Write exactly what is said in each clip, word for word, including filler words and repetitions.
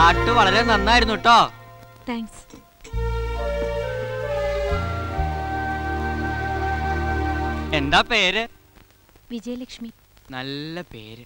പാട്ട് വളരെ നന്നായിരുന്നു കേട്ടോ. താങ്ക്സ്. എന്താ പേര്? വിജയലക്ഷ്മി. നല്ല പേര്.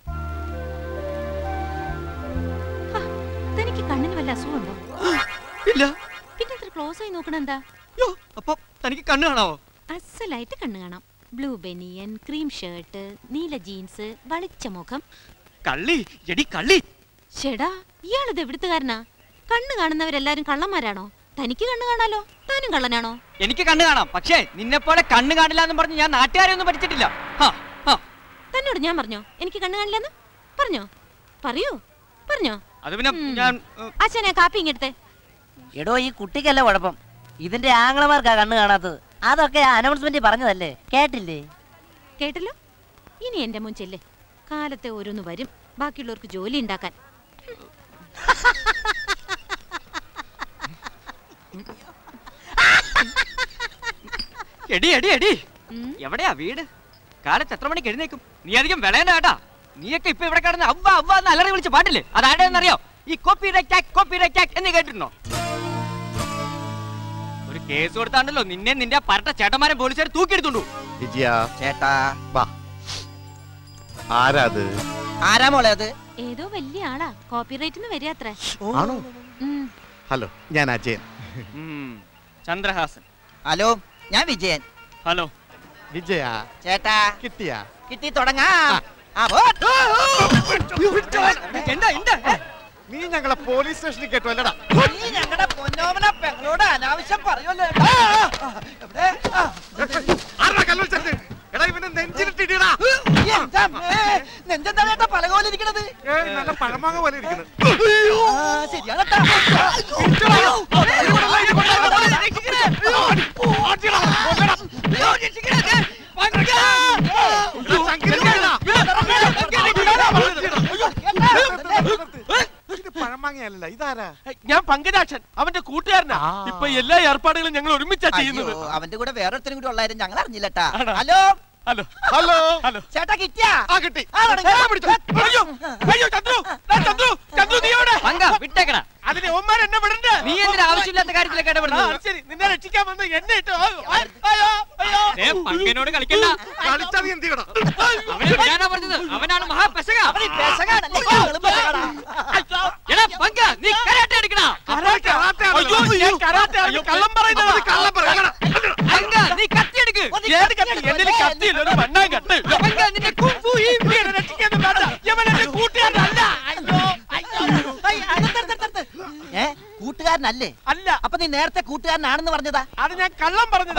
തനിക്ക് കണ്ണിന് വല്ല അസുഖമുണ്ടോ? ഇല്ല. പിന്നെ ഇത്ര ക്ലോസ് ആയി നോക്കണ എന്താ? അപ്പൊ തനിക്ക് കണ്ണ് കാണാവോ? അസലായിട്ട് കണ്ണ് കാണാം. ബ്ലൂ ബനിയൻ, ക്രീം ഷർട്ട്, നീല ജീൻസ്, വളിച്ച മുഖം. കള്ളി എടി കള്ളി. ചേടാ, ഇയാളിത് എവിടുത്തുകാരനാ? കണ്ണ് കാണുന്നവരെല്ലാരും കള്ളന്മാരാണോ? തനിക്ക് കണ്ണ് കാണാലോ, താനും കള്ളനാണോ? എനിക്ക് കണ്ണ് കാണാം, പക്ഷേ നിന്നെ പോലെ കണ്ണ് കാണില്ല എന്ന് പറഞ്ഞ് ഞാൻ നാട്ടുകാരെ ഒന്നും പഠിച്ചിട്ടില്ല. തന്നോട് ഞാൻ പറഞ്ഞോ എനിക്ക് കണ്ണ് കാണില്ലെന്ന്? പറഞ്ഞോ? പറയൂ, പറഞ്ഞോ? അത് പിന്നെ ഞാൻ അച്ഛനെ കാപ്പി ഇങ്ങെടുത്തേ. എടോ, ഈ കുട്ടിക്കല്ല കുഴപ്പം, ഇതിന്റെ ആംഗ്ലമാർക്കാ കണ്ണ് കാണാത്തത്. അതൊക്കെ അനൗൺസ്മെന്റ് പറഞ്ഞതല്ലേ, കേട്ടില്ലേ? കേട്ടല്ലോ. ഇനി എന്റെ മുൻ ചെല്ലേ. കാലത്തെ ഓരോന്ന് വരും ബാക്കിയുള്ളവർക്ക് ജോലി ഉണ്ടാക്കാൻ. എടി എടി എടി എവിടെയാ വീട്? കാലത്ത് എത്ര മണിക്ക് എഴുന്നേക്കും? നീ അധികം വിളയണ്ട കേട്ടാ. നീയൊക്കെ ഇപ്പൊ ഇവിടെ കിടന്ന് അവ്വ അവ്വ എന്ന് അലറി വിളിച്ച് പാട്ടില്ലേ, അതാരുടെയെന്നറിയോ? ഈ കോപ്പി റൈറ്റ് കോപ്പി റൈറ്റ് എന്ന് കേട്ടിരുന്നോ? ഒരു കേസ് കൊടുത്താണ്ടല്ലോ നിന്നെ നിന്റെ പരട്ട ചേട്ടന്മാരെ പോലീസുകാർ തൂക്കിയെടുത്തുണ്ടു. വിജയ ചേട്ടാ, ആരാത്? ആരാ മോളെ അത്? ഏതോ വലിയ ആളാ, കോപ്പിറൈറ്റിന് വരിക അത്ര. ആണോ? ഹലോ, ഞാൻ അജയൻ. ചന്ദ്രഹാസൻ. ഹലോ, ഞാൻ വിജയൻ. ഹലോ വിജയ. ചേട്ടാ, കിട്ടിയാ? കിട്ടി, തുടങ്ങാം. നീ ഞങ്ങളെ പോലീസ് സ്റ്റേഷനിൽ കേട്ടോ അല്ലടാ? നീ ഞങ്ങളുടെ പൊന്നോമന പെങ്ങളോട് അനാവശ്യം പറയുമല്ലോ. നെഞ്ചെന്താ പലകോലിരിക്കണത്? നല്ല പഴമാങ്ങ പോലെ ഇരിക്കുന്നത്. ശരിയാണ്. പഴമാങ്ങയല്ല, ഇതാരാ? ഞാൻ പങ്കജാക്ഷൻ, അവന്റെ കൂട്ടുകാരനാ. ഇപ്പൊ എല്ലാ ഏർപ്പാടുകളും ഞങ്ങൾ ഒരുമിച്ചാ ചെയ്യുന്നത്. അവന്റെ കൂടെ വേറൊരുത്തരും കൂടി ഉള്ളായിരുന്നു, ഞങ്ങൾ അറിഞ്ഞില്ലട്ടാ. ഹലോ ഹലോ ഹലോ ഹലോ ചേട്ടാ, കിട്ടിയാ? ആ കിട്ടി. അയ്യോ അയ്യോ ചന്ദ്രു, ചന്ദ്രു ചന്ദ്രു നീ എവിടെ? വിട്ടേക്കണ. അതിന് ഓന്മാർ എന്നെ വിടണ്ട. നീ എന്തിനാ ആവശ്യമില്ലാത്ത കാര്യത്തിലൊക്കെ ഇടപെടുന്നത്? ശരി, നിന്നെ രക്ഷിക്കാൻ വന്ന് എന്നെ ഇട്ടോ. പങ്കനോട് കളിക്കണ്ട. കളിച്ചാ നീ എന്ത് ചെയ്യണം? അവനെ വിടാനാ പറഞ്ഞത്. അവനാണ് മഹാപെശക. പങ്ക നീ കരാട്ടെ എടുക്കണ. കള്ളം പറയുന്നത്. കള്ളം പറയണം. പങ്ക നീ കത്തി എടുക്ക്. ഏത് കത്തി? എന്റെ കത്തിയില്ല, ഒരു മണ്ണാൻ കട്ട്. പങ്ക നിന്നെ കുംഫു ഈ രക്ഷിക്കാനും വേണ്ട. ഇവൻ എന്റെ കൂട്ടുകാരനല്ല. ഏ, കൂട്ടുകാരനല്ലേ? അല്ല. അപ്പൊ നീ നേരത്തെ കൂട്ടുകാരനാണെന്ന് പറഞ്ഞതാ? അത് ഞാൻ കള്ളം പറഞ്ഞതാ.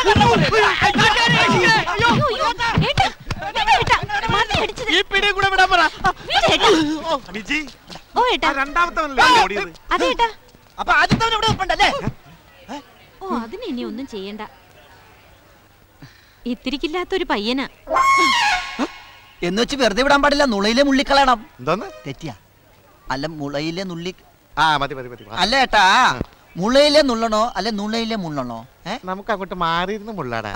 ഈ പിടിയും കൂടെ വിടാൻ പറ. വിജി, ഓ ഏട്ടാ, രണ്ടാമത്തെ ഓടിയത്. അതേട്ടാ. അപ്പൊ ആദ്യത്തെ ഇവിടെ ഉണ്ടല്ലേ? ഓ, അതിന് ഇനി ഒന്നും ചെയ്യണ്ട. ഇത്തിരിക്കില്ലാത്തൊരു പയ്യനാ. എന്ന് വെച്ച് വെറുതെ വിടാൻ പാടില്ല, നുളയിലെ മുള്ളിക്കളയണം. എന്തോന്ന്? തെറ്റിയാ? അല്ല, മുളയിലെ നുള്ളി. ആ മതി മതി മതി. അല്ല ഏട്ടാ, മുളയിലെ നുള്ളണോ അല്ല നുളയിലെ മുള്ളണോ? നമുക്ക് അങ്ങോട്ട് മാറിയിരുന്ന് മുള്ളാടാ.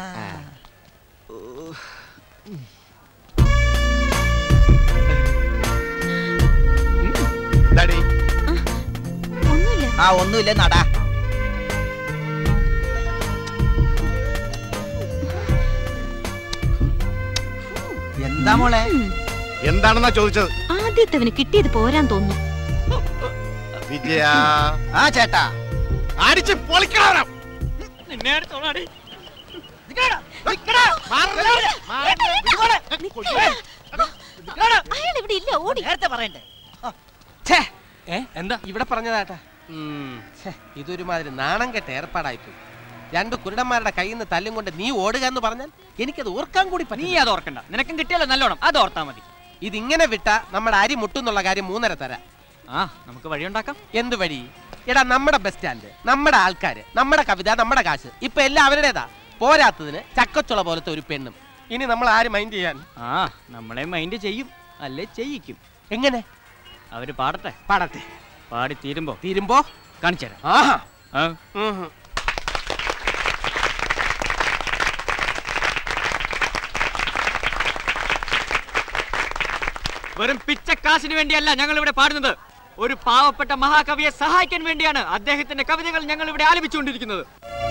ഒന്നുമില്ല. ആ ഒന്നുമില്ല, നടാ. എന്താ മോളെ? എന്താണെന്നാ ചോദിച്ചത്? ആദ്യത്തവന് കിട്ടിയത് പോരാൻ തോന്നുന്നു. വിജയ. ആ ചേട്ടാ, അടിച്ച് പൊളിക്കണം. നിന്നെ അടുത്തോളാടി. അയാൾ ഇവിടെ ഇല്ല, ഓടി. നേരത്തെ പറയണ്ടേ? എന്താ ഇവിടെ പറഞ്ഞതാട്ടാ? ഇതൊരുമാതിരി നാണം കെട്ട ഏർപ്പാടായിപ്പോയി. രണ്ടു കുരുടന്മാരുടെ കയ്യിൽ നിന്ന് തല്ലും കൊണ്ട് നീ ഓടുക എന്ന് പറഞ്ഞാൽ എനിക്കത് ഓർക്കാൻ കൂടി നീ അത് ഓർക്കണ്ട. നിനക്കും കിട്ടിയല്ലോ നല്ലോണം, അത് ഓർത്താ മതി. ഇതിങ്ങനെ വിട്ടാ നമ്മുടെ അരി മുട്ടുന്നുള്ള കാര്യം മൂന്നര തരാം. ആ നമുക്ക് വഴിയുണ്ടാക്കാം. എന്ത് വഴി? എടാ, നമ്മുടെ ബസ് സ്റ്റാൻഡ്, നമ്മുടെ ആൾക്കാര്, നമ്മുടെ കവിത, നമ്മുടെ കാശ്, ഇപ്പൊ എല്ലാം അവരുടേതാ. പോരാത്തതിന് ചക്കച്ചുള പോലത്തെ ഒരു പെണ്ണും. ഇനി നമ്മൾ ആര് മൈൻഡ് ചെയ്യാൻ? ആ നമ്മളെ മൈൻഡ് ചെയ്യും, അല്ലേ ചെയ്യിക്കും. എങ്ങനെ? അവര് പാടട്ടെ. പാടട്ടെ. പാടി തീരുമ്പോ തീരുമ്പോ കാണിച്ചു തരാം. ആഹാ. വെറും പിച്ചക്കാശിന് വേണ്ടിയല്ല ഞങ്ങൾ ഇവിടെ പാടുന്നത്. ഒരു പാവപ്പെട്ട മഹാകവിയെ സഹായിക്കാൻ വേണ്ടിയാണ് അദ്ദേഹത്തിന്റെ കവിതകൾ ഞങ്ങൾ ഇവിടെ ആലപിച്ചുകൊണ്ടിരിക്കുന്നത്.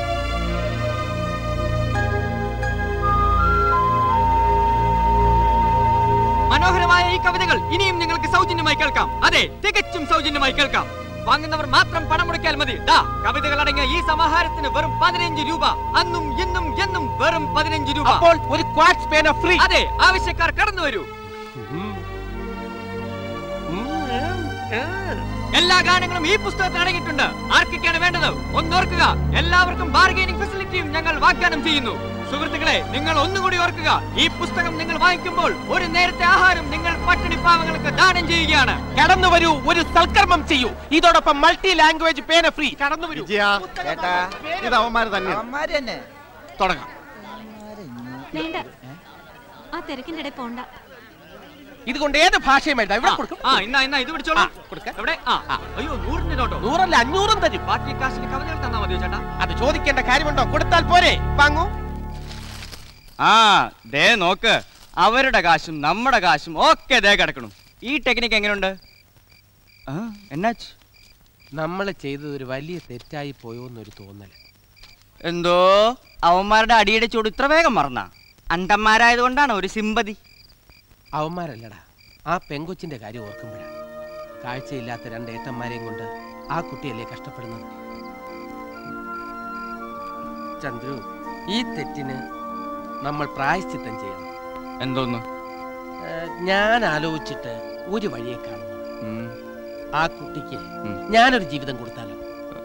മനോഹരമായ ഈ കവിതകൾ ഇനിയും നിങ്ങൾക്ക് സൗജന്യമായി കേൾക്കാം. അതെ, തികച്ചും സൗജന്യമായി കേൾക്കാം. വാങ്ങുന്നവർ മാത്രം പണം മുടക്കിയാൽ മതി. ദാ കവിതകൾ അടങ്ങിയ ഈ സമാഹാരത്തിന് വെറും പതിനഞ്ച് രൂപ. അന്നും ഇന്നും എന്നും വെറും പതിനഞ്ച് രൂപ. അപ്പോൾ ഒരു ക്വാർട്സ് പേന ഫ്രീ. അതെ, ആവശ്യക്കാർ കടന്നു വരൂ. എല്ലാ ഗാനങ്ങളും ഈ പുസ്തകത്തിൽ അടങ്ങിയിട്ടുണ്ട്. ആർക്കൊക്കെയാണ് വേണ്ടത് ഒന്നോർക്കുക. എല്ലാവർക്കും ബാർഗൈനിങ് ഫെസിലിറ്റിയും ഞങ്ങൾ വാഗ്ദാനം ചെയ്യുന്നു. സുഹൃത്തുക്കളെ, നിങ്ങൾ ഒന്നുകൂടി ഓർക്കുക, ഈ പുസ്തകം നിങ്ങൾ വാങ്ങിക്കുമ്പോൾ ഒരു നേരത്തെ ആഹാരം നിങ്ങൾ പട്ടിണി പാവങ്ങൾക്ക് ദാനം ചെയ്യുകയാണ്. കടന്നു വരൂ, ഒരു സൽക്കർമ്മം ചെയ്യൂ. ഇതോടൊപ്പം മൾട്ടി ലാംഗ്വേജ് പേന ഫ്രീ. കടന്നു വരൂ. ഇത് അവന്മാര് തന്നെ തുടങ്ങാം. വേണ്ട, ആ തിരക്കിന്റെ ഇടയിൽ പോണ്ട. ഇതുകൊണ്ട് ഏത് ഭാഷയും എഴുതാം. ഇവിടെ കൊടുക്കും. ആ ഇന്നാ ഇന്നാ ഇത് പിടിച്ചോളൂ. എവിടെ? ആ അയ്യോ, നൂറിന് കേട്ടോ. നൂറല്ല, അഞ്ഞൂറും തരും. ബാക്കി കാശിന് കവിതകൾ തന്നാ മതിയോ ചേട്ടാ? അത് ചോദിക്കേണ്ട കാര്യമുണ്ടോ? കൊടുത്താൽ പോരെ. വാങ്ങൂ. ആ ദേ നോക്ക്, അവരുടെ കാശും നമ്മുടെ കാശും ഒക്കെ ദേ കിടക്കണം. ഈ ടെക്നിക്ക് എങ്ങനെയുണ്ട്? എന്നാച്ച് നമ്മൾ ചെയ്തത് ഒരു വലിയ തെറ്റായി പോയോന്നൊരു തോന്നല്. എന്തോ അവന്മാരുടെ അടിയുടെ ചൂട് ഇത്ര വേഗം മറന്ന അണ്ടന്മാരായതുകൊണ്ടാണ് ഒരു സിമ്പതി. അവന്മാരല്ലടാ, ആ പെങ്കൊച്ചിന്റെ കാര്യം ഓർക്കുമ്പോഴാണ്. കാഴ്ചയില്ലാത്ത രണ്ട് ഏട്ടന്മാരെയും കൊണ്ട് ആ കുട്ടിയല്ലേ കഷ്ടപ്പെടുന്നത്. ചന്ദ്രു, ഈ തെറ്റിന് നമ്മൾ പ്രായശ്ചിത്തം ചെയ്യണം. എന്തോന്ന്? ഞാൻ ആലോചിച്ചിട്ട് ഒരു വഴിയെ കാണുന്നു. ആ കുട്ടിക്ക് ഞാനൊരു ജീവിതം കൊടുത്താലോ?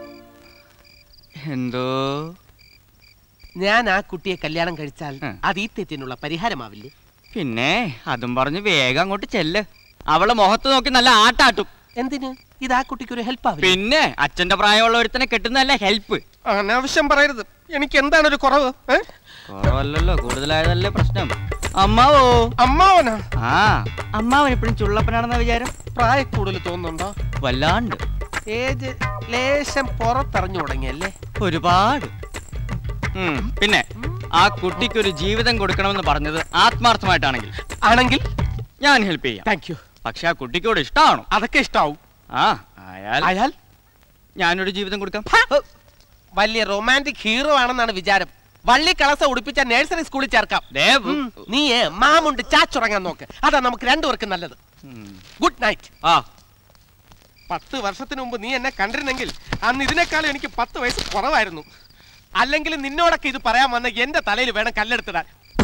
എന്തോ? ഞാൻ ആ കുട്ടിയെ കല്യാണം കഴിച്ചാൽ അത് ഈ തെറ്റിനുള്ള പരിഹാരമാവില്ലേ? പിന്നെ അതും പറഞ്ഞ് വേഗം അങ്ങോട്ട് ചെല്ല്. അവളെ മുഖത്ത് നോക്കി നല്ല ആട്ടാട്ടും. എന്തിന്? ഇത് ആ കുട്ടിക്ക് ഒരു ഹെൽപ്പ് ആവില്ല? പിന്നെ അച്ഛന്റെ പ്രായമുള്ള ഒരുത്തനെ കെട്ടുന്നതല്ല ഹെൽപ്പ്. അനാവശ്യം പറയരുത്. എനിക്ക് എന്താണ് ഒരു കുറവ്? കുറവല്ലല്ലോ, കൂടുതലായതല്ലേ പ്രശ്നം. അമ്മാവോ? അമ്മാവനാ? ആ, അമ്മാവൻ എപ്പോഴും ചുള്ളപ്പനാണെന്ന വിചാരം. പ്രായ കൂടുതൽ തോന്നുന്നുണ്ടോ? വല്ലാണ്ട്. ഏജ് ലേശം പുറത്തറിഞ്ഞു തുടങ്ങിയല്ലേ? ഒരുപാട്. പിന്നെ ആ കുട്ടിക്ക് ഒരു ജീവിതം കൊടുക്കണമെന്ന് പറഞ്ഞത് ആത്മാർത്ഥമായിട്ടാണെങ്കിൽ ആണെങ്കിൽ ഞാൻ ഹെൽപ്പ് ചെയ്യാം. Thank you. പക്ഷെ ആ കുട്ടിക്കോട് ഇഷ്ടമാണോ? അതൊക്കെ ഇഷ്ടാവും. ആ അയാൾ അയാൾ ഞാനൊരു ജീവിതം കൊടുക്കാം. വലിയ റൊമാൻറ്റിക് ഹീറോ ആണെന്നാണ് വിചാരം. വള്ളി കളസ ഉടുപ്പിച്ച നഴ്സറി സ്കൂളിൽ ചേർക്കാം. നീ മാമുണ്ട് ചാച്ചുറങ്ങാൻ നോക്ക്. അതാ നമുക്ക് രണ്ടുപേർക്കും നല്ലത്. Good night. ആ പത്ത് വർഷത്തിന് മുമ്പ് നീ എന്നെ കണ്ടിരുന്നെങ്കിൽ അന്ന് ഇതിനേക്കാളും എനിക്ക് പത്ത് വയസ്സ് കുറവായിരുന്നു. അല്ലെങ്കിൽ നിന്നോടൊക്കെ ഇത് പറയാൻ വന്ന എന്റെ തലയിൽ വേണം കല്ലെടുത്തിടാൻ.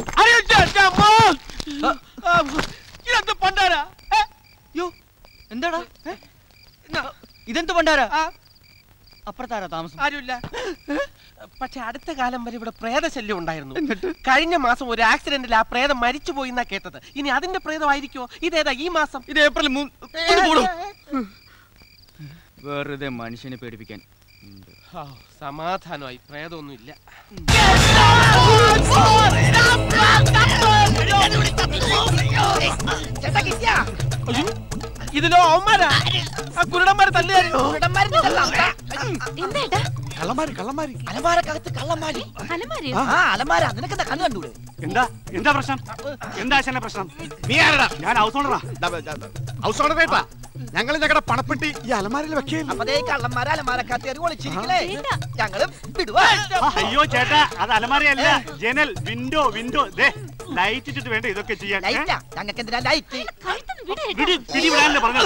ഇതെന്ത് പണ്ടാരാ? എന്താടാ ഇതെന്ത് പണ്ടാരാ? അപ്പുറത്താരാ താമസം? ആരുമില്ല. പക്ഷെ അടുത്ത കാലം വരെ ഇവിടെ പ്രേതശല്യം ഉണ്ടായിരുന്നു. കഴിഞ്ഞ മാസം ഒരു ആക്സിഡന്റിൽ ആ പ്രേതം മരിച്ചുപോയി എന്നാ കേട്ടത്. ഇനി അതിന്റെ പ്രേതമായിരിക്കോ? ഇതേതാ ഈ മാസം? ഇത് ഏപ്രിൽ വെറുതെ മനുഷ്യനെ പേടിപ്പിക്കാൻ. സമാധാനമായി. പ്രേതമൊന്നുമില്ല. ഇതിലോ അവന്മാരാ? ആ കുരുടന്മാരെ തല്ലുകാരോ? എന്താ എന്താ പ്രശ്നം? എന്താ പ്രശ്നം? നീ ആരടാ? ഞാൻ ഹൗസ് ഓണറാ. ഹൗസ് ഓണർ കേട്ടാ? ഞങ്ങൾ ഞങ്ങളുടെ പണപ്പെട്ടി ഈ അലമാരയിൽ വെക്കേ. അയ്യോ ചേട്ടാ, അത് അലമാരയല്ല, ജനൽ, വിൻഡോ വിൻഡോ. ലൈറ്റ് ഇട്ടിട്ട് വേണ്ട ഇതൊക്കെ ചെയ്യാൻ. പിടിവിടാനല്ലേ പറഞ്ഞത്?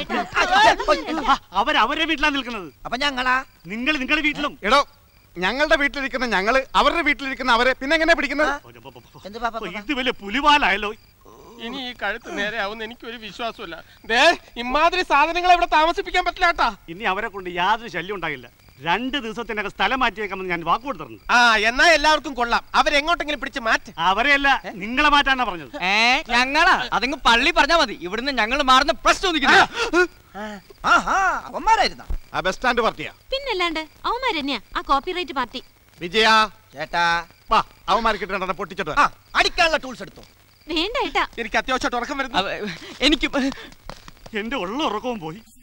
അവർ അവരുടെ വീട്ടിലാണ് നിൽക്കുന്നത്. അപ്പൊ ഞങ്ങളാ? നിങ്ങൾ നിങ്ങളുടെ വീട്ടിലും. എടോ, ഞങ്ങളുടെ വീട്ടിലിരിക്കുന്ന ഞങ്ങള് അവരുടെ വീട്ടിലിരിക്കുന്ന അവരെ പിന്നെ എങ്ങനെ പിടിക്കുന്നത്? ഇത് വലിയ പുലിവാലായല്ലോ. ഇനി ഈ കഴുത്ത് നേരെ ആവുന്ന എനിക്കൊരു വിശ്വാസമില്ല. ദേ, ഇമാതിരി സാധനങ്ങൾ ഇവിടെ താമസിപ്പിക്കാൻ പറ്റില്ല കേട്ടാ. ഇനി അവരെ കൊണ്ട് യാതൊരു ശല്യം ഉണ്ടാകില്ല. രണ്ട് ദിവസത്തിനകം സ്ഥലം മാറ്റിയേക്കാമെന്ന് ഞാൻ വാക്ക് കൊടുത്തിരുന്നു. ആ, എന്നാ എല്ലാവർക്കും കൊള്ളാം. അവരെങ്ങോട്ടെങ്കിലും പിടിച്ച് മാറ്റ്. അവരെയല്ല, നിങ്ങളെ മാറ്റാനാ പറഞ്ഞത്. ഏ ഞങ്ങളാ? അതങ്ങ് പള്ളി പറഞ്ഞാ മതി. ഇവിടുന്ന് ഞങ്ങൾ മാറുന്ന പ്രശ്നം അവന്മാരായിരുന്ന ആ ബസ് സ്റ്റാൻഡ് പാർട്ടിയാ. പിന്നല്ലാണ്ട് അവന്മാരെന്നെയാ ആ കോപ്പിറൈറ്റ് പാർട്ടി. വിജയ ചേട്ടാ, വാ, അവന്മാർക്ക് രണ്ടെണ്ണം പൊട്ടിച്ചിട്ട് അടിക്കാനുള്ള ടൂൾസ് എടുത്തു. വേണ്ട ഏട്ടാ, എനിക്ക് അത്യാവശ്യമായിട്ട് ഉറക്കം വരുന്നു. എനിക്ക് എന്റെ ഉള്ള ഉറക്കവും പോയി.